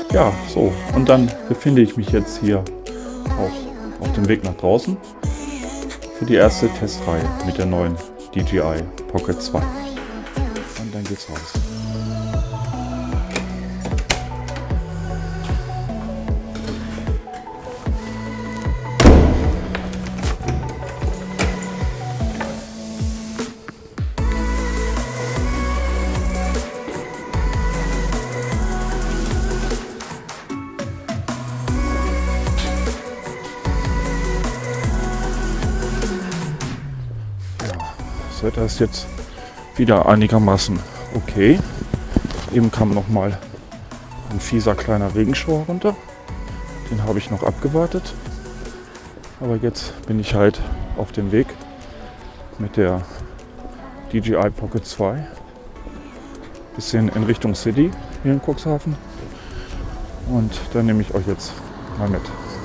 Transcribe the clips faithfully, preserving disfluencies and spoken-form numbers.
Ja, so. Und dann befinde ich mich jetzt hier auch auf dem Weg nach draußen für die erste Testreihe mit der neuen D J I Pocket zwei. Und dann geht's raus. Das Wetter ist jetzt wieder einigermaßen okay. Eben kam noch mal ein fieser kleiner Regenschauer runter. Den habe ich noch abgewartet. Aber jetzt bin ich halt auf dem Weg mit der D J I Pocket zwei. Bisschen in Richtung City hier in Cuxhaven. Und da nehme ich euch jetzt mal mit.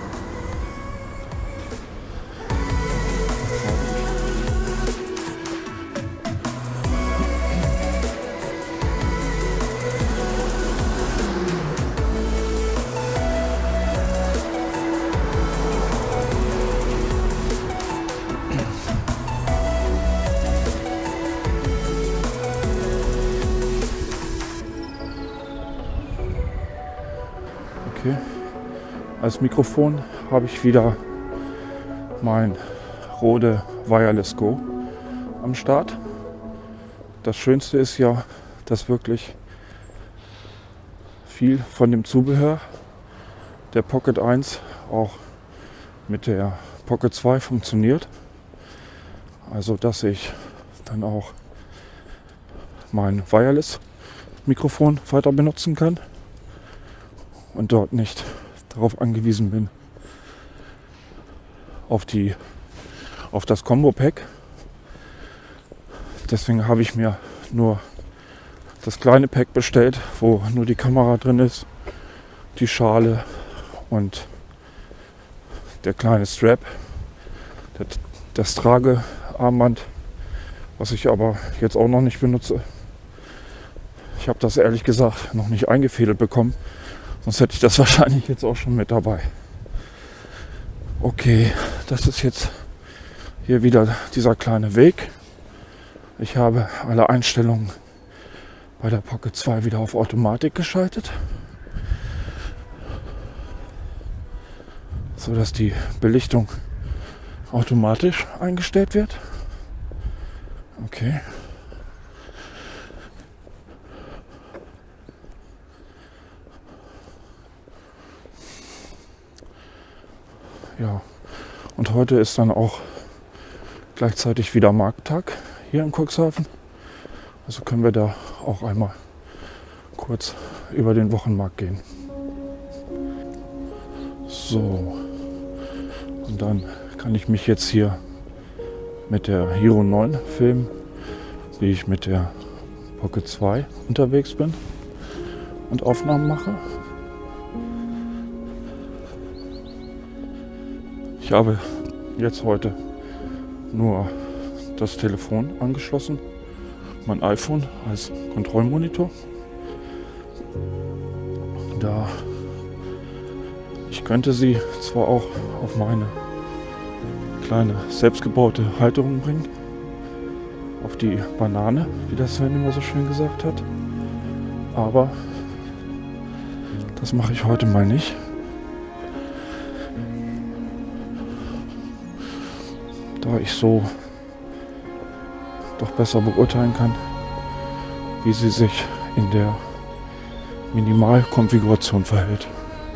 Okay. Als Mikrofon habe ich wieder mein Rode Wireless Go am Start. Das Schönste ist ja, dass wirklich viel von dem Zubehör der Pocket eins auch mit der Pocket zwei funktioniert. Also dass ich dann auch mein Wireless Mikrofon weiter benutzen kann und dort nicht darauf angewiesen bin, auf, die, auf das Combo-Pack. Deswegen habe ich mir nur das kleine Pack bestellt, wo nur die Kamera drin ist, die Schale und der kleine Strap, das, das Tragearmband, was ich aber jetzt auch noch nicht benutze. Ich habe das ehrlich gesagt noch nicht eingefädelt bekommen. Sonst hätte ich das wahrscheinlich jetzt auch schon mit dabei. Okay, das ist jetzt hier wieder dieser kleine Weg. Ich habe alle Einstellungen bei der Pocket zwei wieder auf Automatik geschaltet, so dass die Belichtung automatisch eingestellt wird. Okay. Ja, und heute ist dann auch gleichzeitig wieder Markttag hier in Cuxhaven. Also können wir da auch einmal kurz über den Wochenmarkt gehen. So, und dann kann ich mich jetzt hier mit der Hero neun filmen, wie ich mit der Pocket zwei unterwegs bin und Aufnahmen mache. Ich habe jetzt heute nur das Telefon angeschlossen, mein iPhone als Kontrollmonitor. Da ich könnte sie zwar auch auf meine kleine selbstgebaute Halterung bringen, auf die Banane, wie das Sven immer so schön gesagt hat, aber das mache ich heute mal nicht. Da ich so doch besser beurteilen kann, wie sie sich in der Minimalkonfiguration verhält.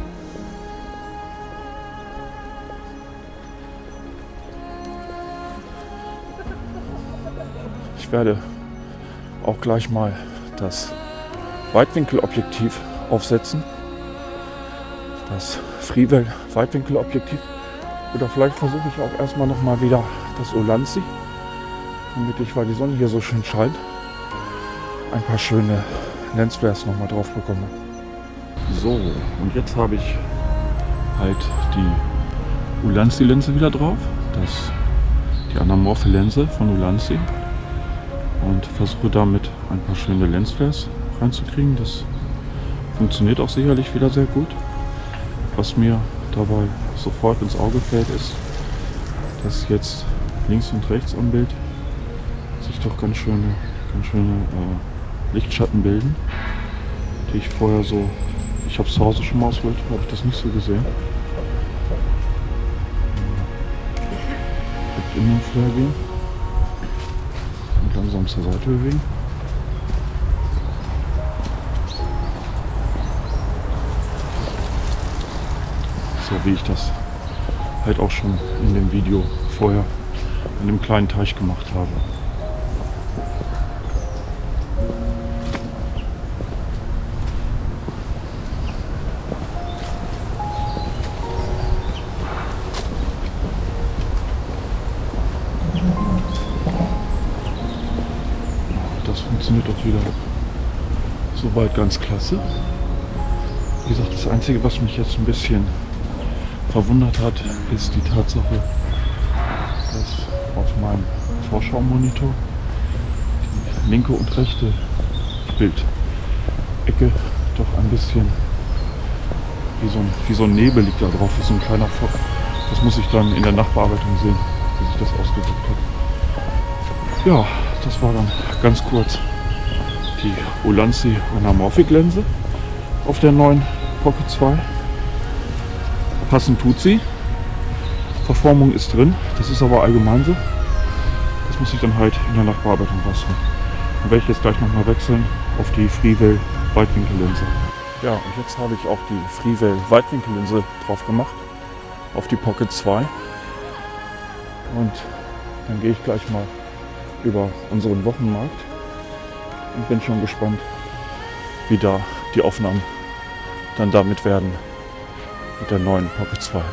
Ich werde auch gleich mal das Weitwinkelobjektiv aufsetzen, das Friwell Weitwinkelobjektiv. Oder vielleicht versuche ich auch erstmal noch mal wieder das Ulanzi, damit ich, weil die Sonne hier so schön scheint, ein paar schöne Lensflares noch mal drauf bekomme. So, und jetzt habe ich halt die Ulanzi-Linse wieder drauf, das, die anamorphe Linse von Ulanzi, und versuche damit ein paar schöne Lensflares reinzukriegen. Das Funktioniert auch sicherlich wieder sehr gut. Was mir dabei sofort ins Auge fällt, ist, dass jetzt links und rechts am Bild sich doch ganz schöne, ganz schöne äh, Lichtschatten bilden, die ich vorher so, ich habe es zu Hause schon mal ausprobiert, habe ich das nicht so gesehen. Direkt in den Flare gehen und langsam zur Seite bewegen. So wie ich das halt auch schon in dem Video vorher in dem kleinen Teich gemacht habe. Das funktioniert doch wieder soweit ganz klasse. Wie gesagt, das Einzige, was mich jetzt ein bisschen verwundert hat, ist die Tatsache, dass auf meinem Vorschaumonitor die linke und rechte Bildecke doch ein bisschen wie so, ein, wie so ein Nebel liegt da drauf, wie so ein kleiner Fock. Das muss ich dann in der Nachbearbeitung sehen, wie sich das ausgewirkt hat. Ja, das war dann ganz kurz die Ulanzi Anamorphic Linse auf der neuen Pocket zwei. Passend tut sie. Verformung ist drin. Das ist aber allgemein so. Das muss ich dann halt in der Nachbearbeitung basteln. Dann werde ich jetzt gleich nochmal wechseln auf die Freewell Weitwinkellinse. Ja, und jetzt habe ich auch die Freewell Weitwinkellinse drauf gemacht. Auf die Pocket zwei. Und dann gehe ich gleich mal über unseren Wochenmarkt. Und bin schon gespannt, wie da die Aufnahmen dann damit werden. Mit der neuen Pocket zwei.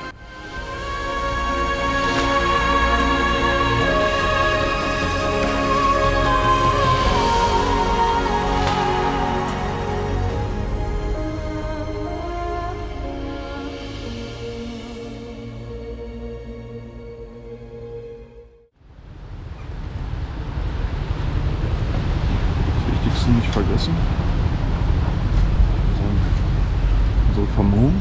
Das Wichtigste nicht vergessen. Unsere Vermummung.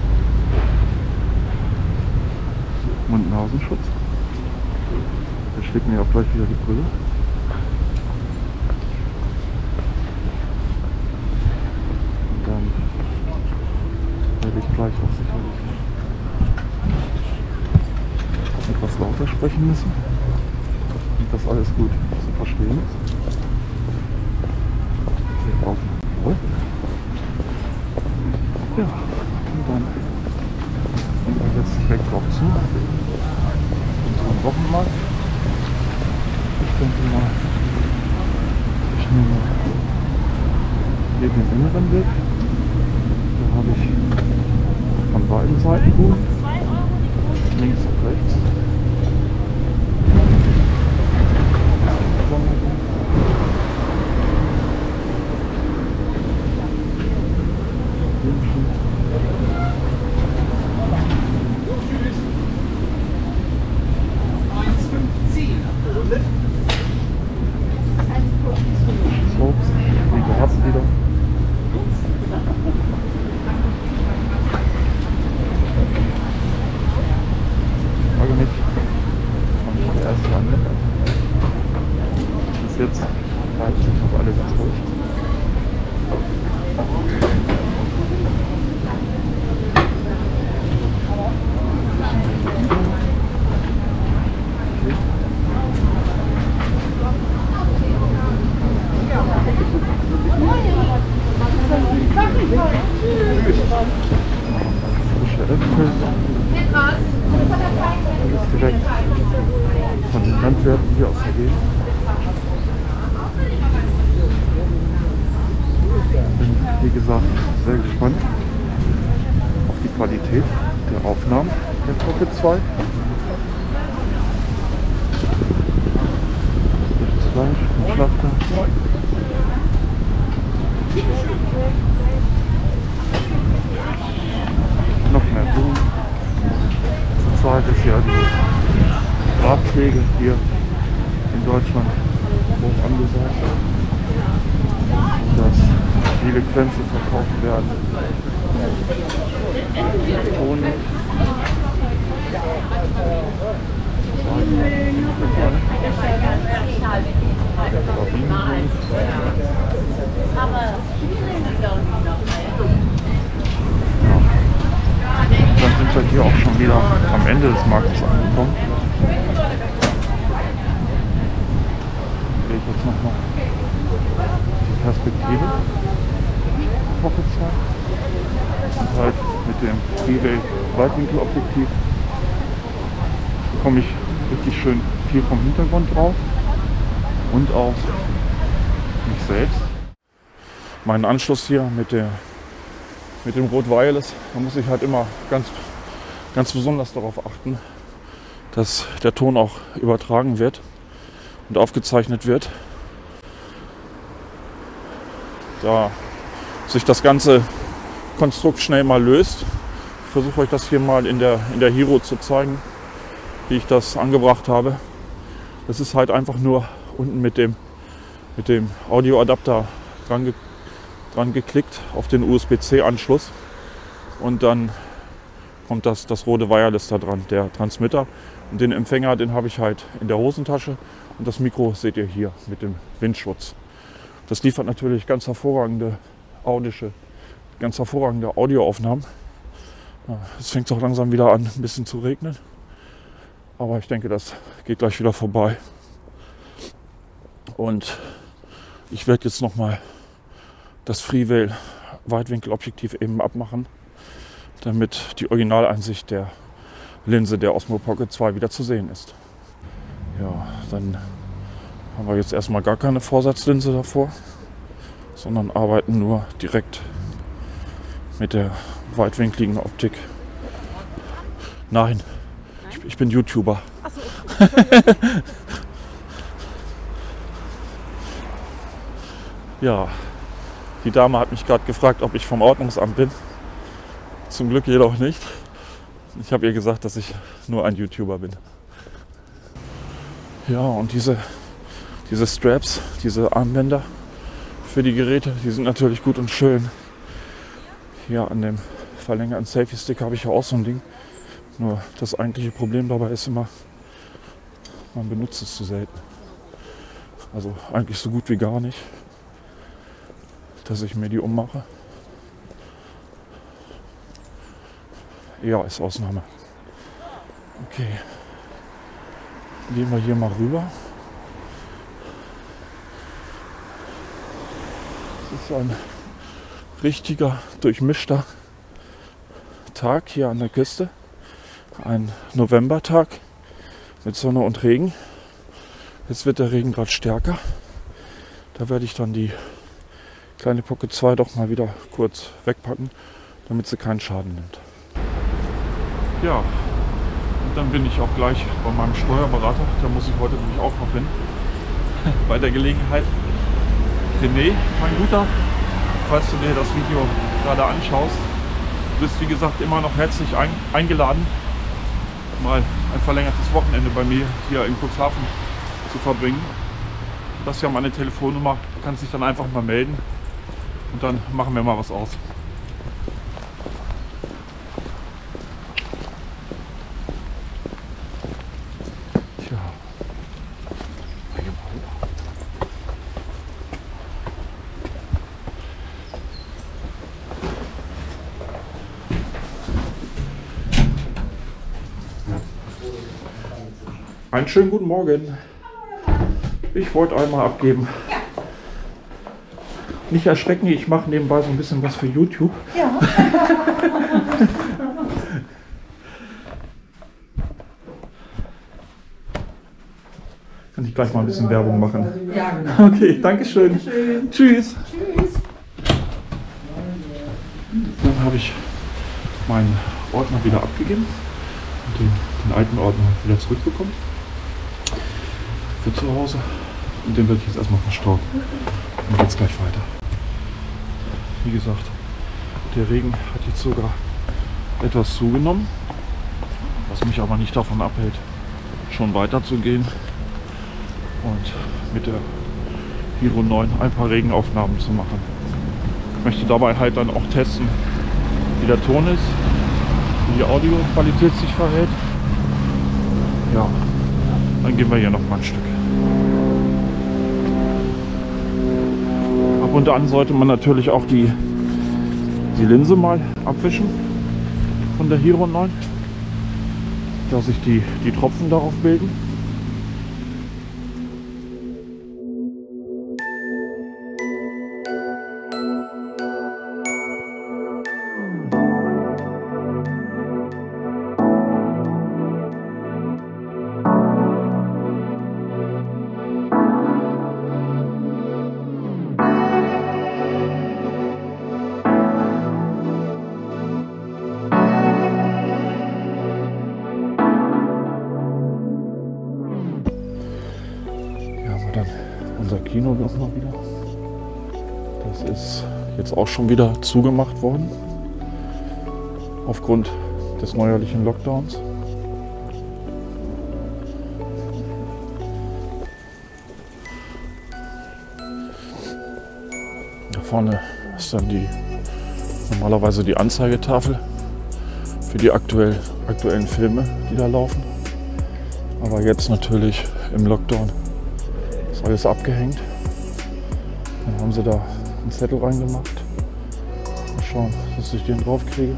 Mund-Nasenschutz. Der schlägt mir auch gleich wieder die Brille. Und dann werde ich gleich auch sicherlich etwas lauter sprechen müssen, damit das alles gut zu verstehen ist. Wir brauchen Ruhe. Ja, und dann gehen wir jetzt direkt drauf zu. Unseren Wochenmarkt. Ich denke mal, ich nehme hier den inneren Weg. Da habe ich von beiden Seiten gut. Links und rechts. Jetzt bleiben sich noch alle ganz ruhig. Frische Äpfel. Alles direkt von den Landwirten hier aus der Gegend. Bin, wie gesagt, sehr gespannt auf die Qualität der Aufnahmen der Pocket zwei. Das Fleisch vom Schlachter. Noch mehr Blumen. Zurzeit ist ja die Grabpflege hier in Deutschland hoch angesagt. Das viele Kränze verkauft werden. Und dann sind wir hier auch schon wieder am Ende des Marktes angekommen. Sehe ich jetzt nochmal die Perspektive. Pocket zwei. Und halt mit dem Freeway Weitwinkelobjektiv bekomme ich richtig schön viel vom Hintergrund drauf und auch mich selbst. Meinen Anschluss hier mit der mit dem Rode Wireless, da muss ich halt immer ganz, ganz besonders darauf achten, dass der Ton auch übertragen wird und aufgezeichnet wird. Da sich das ganze Konstrukt schnell mal löst. Ich versuche euch das hier mal in der, in der Hero zu zeigen, wie ich das angebracht habe. Das ist halt einfach nur unten mit dem, mit dem Audioadapter dran, ge, dran geklickt auf den U S B C Anschluss und dann kommt das, das Rode Wireless da dran, der Transmitter. Und den Empfänger, den habe ich halt in der Hosentasche und das Mikro seht ihr hier mit dem Windschutz. Das liefert natürlich ganz hervorragende audische, ganz hervorragende Audioaufnahmen. Ja, es fängt auch langsam wieder an, ein bisschen zu regnen. Aber ich denke, das geht gleich wieder vorbei. Und ich werde jetzt nochmal das Freeway Weitwinkelobjektiv eben abmachen, damit die Originaleinsicht der Linse der Osmo Pocket zwei wieder zu sehen ist. Ja, dann haben wir jetzt erstmal gar keine Vorsatzlinse davor, sondern arbeiten nur direkt mit der weitwinkligen Optik. Nein, ich, ich bin YouTuber. Ach so, okay. Ja, die Dame hat mich gerade gefragt, ob ich vom Ordnungsamt bin. Zum Glück jedoch nicht. Ich habe ihr gesagt, dass ich nur ein YouTuber bin. Ja, und diese, diese Straps, diese Armbänder für die Geräte, die sind natürlich gut und schön. Hier an dem verlängerten Selfie-Stick habe ich ja auch so ein Ding. Nur das eigentliche Problem dabei ist immer, man benutzt es zu selten. Also eigentlich so gut wie gar nicht, dass ich mir die ummache. Ja, ist Ausnahme. Okay. Gehen wir hier mal rüber. Es ist ein richtiger, durchmischter Tag hier an der Küste. Ein Novembertag mit Sonne und Regen. Jetzt wird der Regen gerade stärker. Da werde ich dann die kleine Pocket zwei doch mal wieder kurz wegpacken, damit sie keinen Schaden nimmt. Ja, und dann bin ich auch gleich bei meinem Steuerberater. Da muss ich heute nämlich auch noch hin. Bei der Gelegenheit. René, mein Guter, falls du dir das Video gerade anschaust, du bist wie gesagt immer noch herzlich ein, eingeladen, mal ein verlängertes Wochenende bei mir hier in Cuxhaven zu verbringen. Das ist ja meine Telefonnummer, du kannst dich dann einfach mal melden und dann machen wir mal was aus. Tja. Einen schönen guten Morgen. Ich wollte einmal abgeben. Ja. Nicht erschrecken, ich mache nebenbei so ein bisschen was für YouTube. Ja. Kann ich gleich mal ein bisschen Werbung machen. Ja, genau. Okay, danke schön. Schön. Tschüss. Tschüss. Dann habe ich meinen Ordner wieder abgegeben und den, den alten Ordner wieder zurückbekommen für zu Hause. Und den werde ich jetzt erstmal verstauen. Dann geht es gleich weiter. Wie gesagt, der Regen hat jetzt sogar etwas zugenommen, was mich aber nicht davon abhält, schon weiter zu gehen und mit der Hero neun ein paar Regenaufnahmen zu machen. möchte dabei halt dann auch testen, wie der Ton ist, wie die Audioqualität sich verhält. Ja, dann gehen wir hier noch mal ein Stück. Ab und an sollte man natürlich auch die, die Linse mal abwischen von der Hero neun, dass sich die, die Tropfen darauf bilden. Unser Kino noch mal wieder. Das ist jetzt auch schon wieder zugemacht worden aufgrund des neuerlichen Lockdowns. Da vorne ist dann die normalerweise die Anzeigetafel für die aktuell, aktuellen Filme, die da laufen. Aber jetzt natürlich im Lockdown ist alles abgehängt. Dann haben sie da einen Zettel reingemacht. Mal schauen, dass ich den drauf kriege.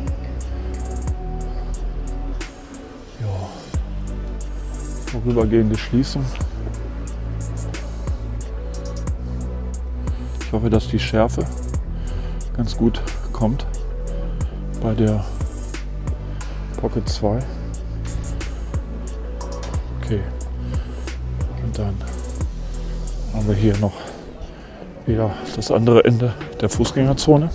Ja. Vorübergehende Schließung. Ich hoffe, dass die Schärfe ganz gut kommt bei der Pocket zwei. Okay. Und dann haben wir hier noch wieder das andere Ende der Fußgängerzone.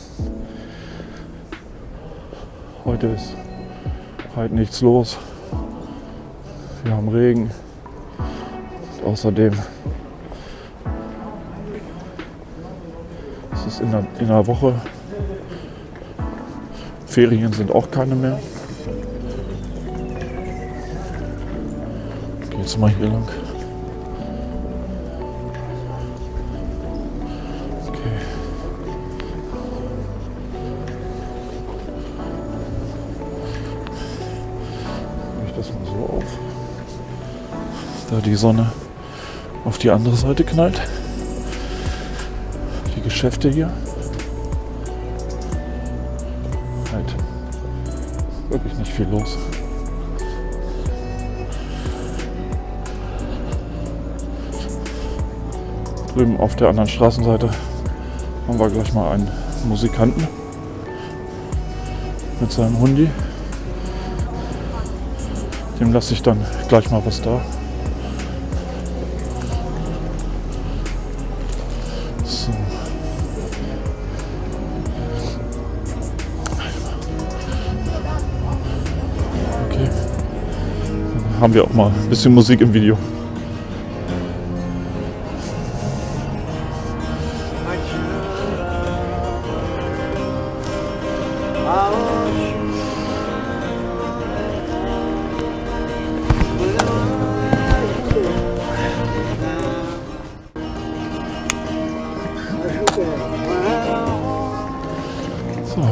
Heute ist halt nichts los. Wir haben Regen. Und außerdem ist es in der, in der Woche. Ferien sind auch keine mehr. Ich gehe jetzt mal hier lang. Da die Sonne auf die andere Seite knallt. Die Geschäfte hier. Halt wirklich nicht viel los. Drüben auf der anderen Straßenseite haben wir gleich mal einen Musikanten mit seinem Hundi. Dem lasse ich dann gleich mal was da. So. Okay. Dann haben wir auch mal ein bisschen Musik im Video. So.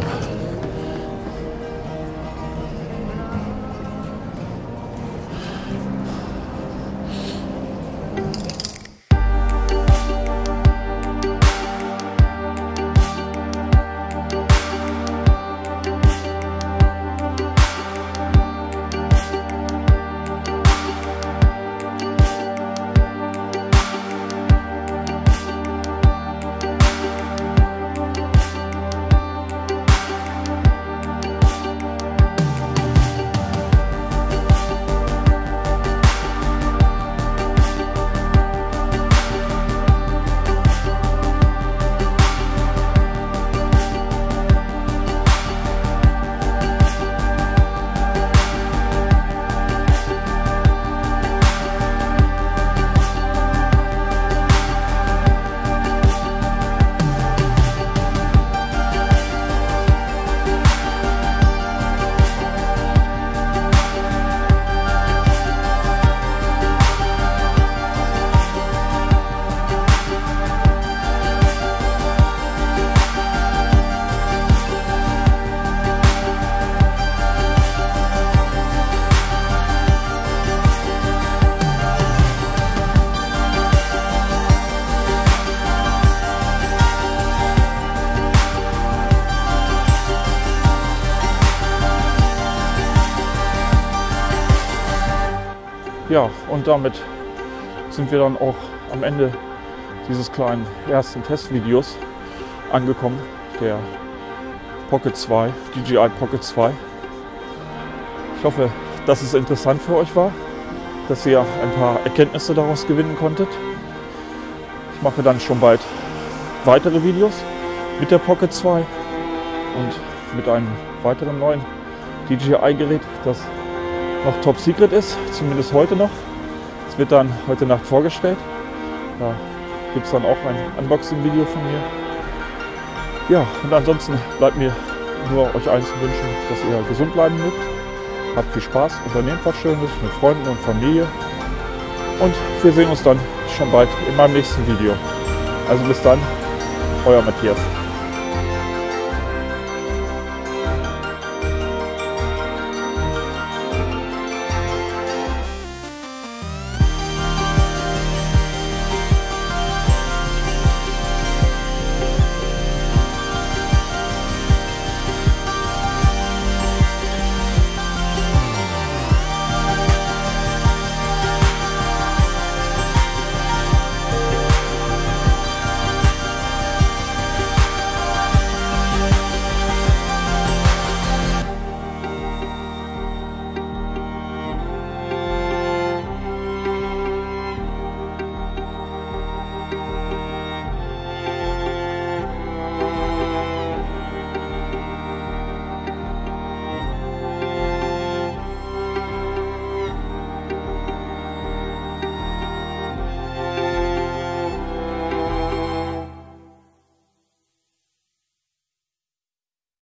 Ja, und damit sind wir dann auch am Ende dieses kleinen ersten Testvideos angekommen, der Pocket zwei, D J I Pocket zwei. Ich hoffe, dass es interessant für euch war, dass ihr ein paar Erkenntnisse daraus gewinnen konntet. Ich mache dann schon bald weitere Videos mit der Pocket zwei und mit einem weiteren neuen D J I-Gerät, das noch Top Secret ist, zumindest heute noch. Es wird dann heute Nacht vorgestellt. Da gibt es dann auch ein Unboxing-Video von mir. Ja, und ansonsten bleibt mir nur euch allen zu wünschen, dass ihr gesund bleiben mögt. Habt viel Spaß, unternehmt was Schönes mit Freunden und Familie. Und wir sehen uns dann schon bald in meinem nächsten Video. Also bis dann, euer Matthias.